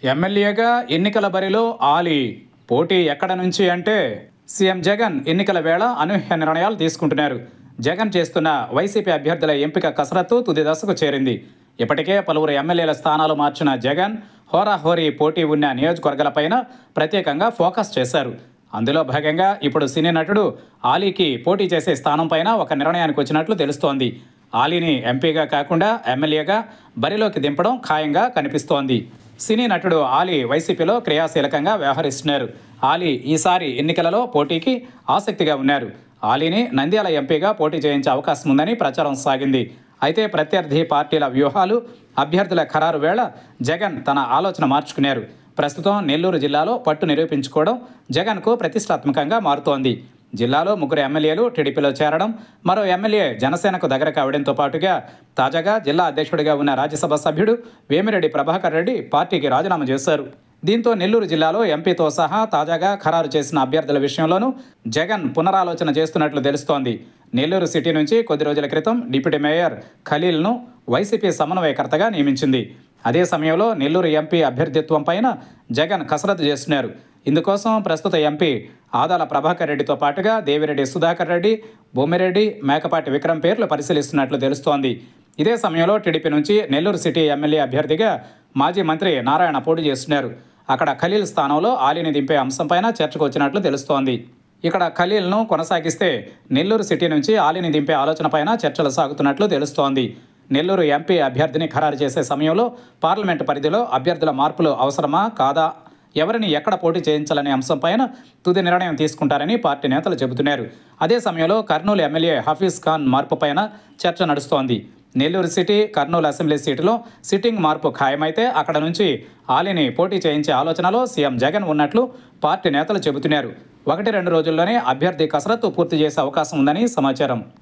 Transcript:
ఎమ్మెల్యేగా ఎన్నికల బరిలో ఆలీ పోటీ ఎక్కడ నుంచి అంటే సీఎం జగన్ ఎన్నికల వేళ అనూహ్య నిర్ణయాలు తీసుకుంటున్నారు. జగన్ చేస్తున్న వైసీపీ అభ్యర్థుల ఎంపిక కసరత్తు తుది దశకు చేరింది. ఇప్పటికే పలువురు ఎమ్మెల్యేల స్థానాలు మార్చిన జగన్ హోరాహోరీ పోటీ ఉన్న నియోజకవర్గాలపైన ప్రత్యేకంగా ఫోకస్ చేశారు. అందులో భాగంగా ఇప్పుడు సినీ నటుడు ఆలీకి పోటీ చేసే స్థానం పైన ఒక నిర్ణయానికి వచ్చినట్లు తెలుస్తోంది. ఆలీని ఎంపీగా కాకుండా ఎమ్మెల్యేగా బరిలోకి దింపడం ఖాయంగా కనిపిస్తోంది. సినీ నటుడు ఆలీ వైసీపీలో క్రియాశీలకంగా వ్యవహరిస్తున్నారు. ఆలీ ఈసారి ఎన్నికలలో పోటీకి ఆసక్తిగా ఉన్నారు. ఆలీని నంద్యాల ఎంపీగా పోటీ చేయించే అవకాశం ఉందని ప్రచారం సాగింది. అయితే ప్రత్యర్థి పార్టీల వ్యూహాలు, అభ్యర్థుల ఖరారు వేళ జగన్ తన ఆలోచన మార్చుకున్నారు. ప్రస్తుతం నెల్లూరు జిల్లాలో పట్టు నిరూపించుకోవడం జగన్కు ప్రతిష్టాత్మకంగా మారుతోంది. జిల్లాలో 3 ఎమ్మెల్యేలు టీడీపీలో చేరడం, మరో ఎమ్మెల్యే జనసేనకు దగ్గర కావడంతో పాటుగా తాజాగా జిల్లా అధ్యక్షుడిగా ఉన్న రాజ్యసభ సభ్యుడు వేమిరెడ్డి ప్రభాకర్ రెడ్డి పార్టీకి రాజీనామా చేశారు. దీంతో నెల్లూరు జిల్లాలో ఎంపీతో సహా తాజాగా ఖరారు చేసిన అభ్యర్థుల విషయంలోనూ జగన్ పునరాలోచన చేస్తున్నట్లు తెలుస్తోంది. నెల్లూరు సిటీ నుంచి కొద్ది రోజుల క్రితం డిప్యూటీ మేయర్ ఖలీల్ను వైసీపీ సమన్వయకర్తగా నియమించింది. అదే సమయంలో నెల్లూరు ఎంపీ అభ్యర్థిత్వం పైన జగన్ కసరత్తు చేస్తున్నారు. ఇందుకోసం ప్రస్తుత ఎంపీ ఆదాల ప్రభాకర్ రెడ్డితో పాటుగా దేవిరెడ్డి సుధాకర్ రెడ్డి, బొమ్మిరెడ్డి, మేకపాటి విక్రమ్ పేర్లు పరిశీలిస్తున్నట్లు తెలుస్తోంది. ఇదే సమయంలో టీడీపీ నుంచి నెల్లూరు సిటీ ఎమ్మెల్యే అభ్యర్థిగా మాజీ మంత్రి నారాయణ పోటీ చేస్తున్నారు. అక్కడ ఖలీల్ స్థానంలో ఆలీని దింపే అంశంపైన చర్చకు వచ్చినట్లు తెలుస్తోంది. ఇక్కడ ఖలీల్ను కొనసాగిస్తే నెల్లూరు సిటీ నుంచి ఆలీని దింపే ఆలోచనపైన చర్చలు సాగుతున్నట్లు తెలుస్తోంది. నెల్లూరు ఎంపీ అభ్యర్థిని ఖరారు చేసే సమయంలో పార్లమెంటు పరిధిలో అభ్యర్థుల మార్పులు అవసరమా కాదా, ఎవరిని ఎక్కడ పోటీ చేయించాలనే అంశంపైన తుది నిర్ణయం తీసుకుంటారని పార్టీ నేతలు చెబుతున్నారు. అదే సమయంలో కర్నూలు ఎమ్మెల్యే హఫీజ్ ఖాన్ మార్పుపైన చర్చ నడుస్తోంది. నెల్లూరు సిటీ, కర్నూలు అసెంబ్లీ సీటులో సిట్టింగ్ మార్పు ఖాయమైతే అక్కడ నుంచి ఆలీని పోటీ చేయించే ఆలోచనలో సీఎం జగన్ ఉన్నట్లు పార్టీ నేతలు చెబుతున్నారు. 1-2 రోజుల్లోనే అభ్యర్థి కసరత్తు పూర్తి చేసే అవకాశం ఉందని సమాచారం.